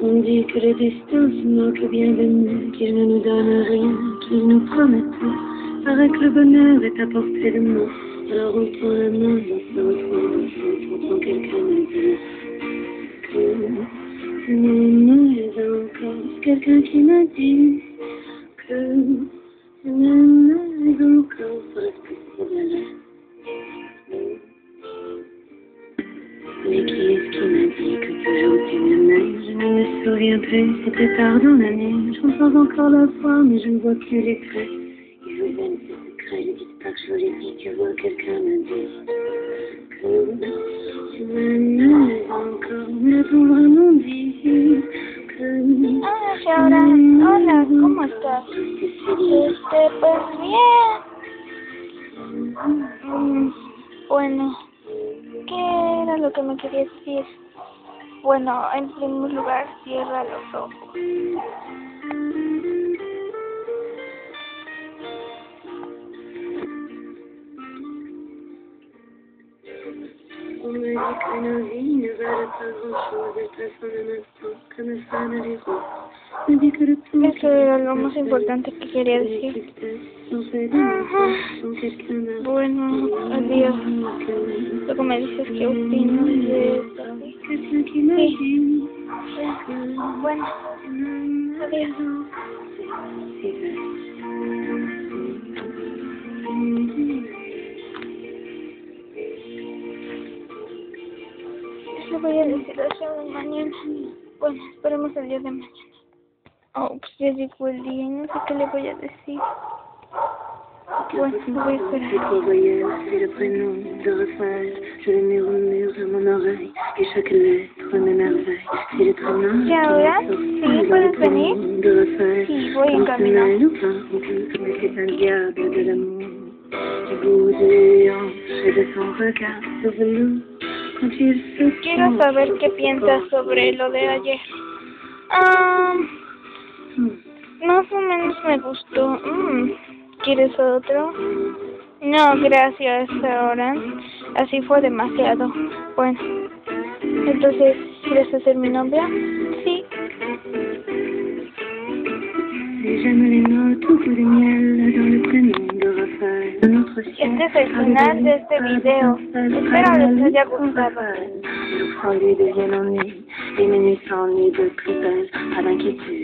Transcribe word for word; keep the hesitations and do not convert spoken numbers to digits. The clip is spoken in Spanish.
On dit que le destin se moque bien de nous, qu'il ne nous donne rien, qu'il nous promet tout. Paraît que le bonheur est à portée de main. Alors on prend la main, on se retrouve ensemble. Pourtant quelqu'un m'a dit que je m'aimais encore. C'est quelqu'un qui m'a dit que je m'aimais encore. Ça reste plus trop bien là. Mais qui est-ce qui m'a dit que toujours tu m'aimais? Je ne me souviens plus, c'était tard dans la nuit. Je ressens encore la foi, mais je ne vois plus les traits. Et je vous aime, ces secrets, ne dites pas que je vous l'ai dit. Tu vois, quelqu'un m'a dit que tu m'aimais encore. Mais t'ont vraiment dit que... Ah, Shaoran, hola, ¿cómo estás? Este, pues bien. Mm, bueno, ¿qué era lo que me querías decir? Bueno, en primer lugar, cierra los ojos. On me dit que nos vies ne valent pas grand-chose, elles passent en un instant, comme ça dans les roues. On me dit que le temps... Eso era lo más importante que quería decir. Bueno, adiós. Luego me dices qué opinas de esto. Sí. Bueno, adiós. Le voy a decir a Shaoran mañana. Bueno, esperemos el día de mañana. Oh, pues ya llegó el día y no sé qué le voy a decir. Bueno, voy a esperar. C'est le prénom de Raphaël. Je le murmure à mon oreille. Et chaque lettre m'émerveille. C'est le prénom ¿Y ahora? ¿Sí? ¿Puedes venir? de Raphaël. Sí, voy en camino. C'est un diable de l'amour. Du bout des hanches et de son regard sur velours. Quand il se Quiero saber qué piensas sobre lo de ayer. Ah, más o menos me gustó. Mm, ¿Quieres otro? No, gracias, Shaoran. Así fue demasiado. Bueno, entonces, ¿quieres ser mi novia? Sí. Este es el final de este video. Espero les haya gustado. Les nuits s'ennuient de plus belle, pas d'inquiétude.